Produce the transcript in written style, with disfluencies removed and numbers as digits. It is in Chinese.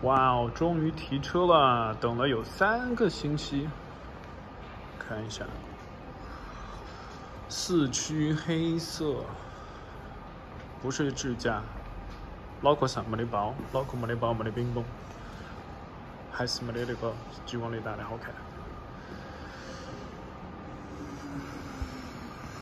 哇哦，终于提车了，等了有3个星期。看一下，4驱黑色，不是智驾，脑壳上没得包，脑壳没得包，没得冰崩，还是没得那个聚光雷打的好看。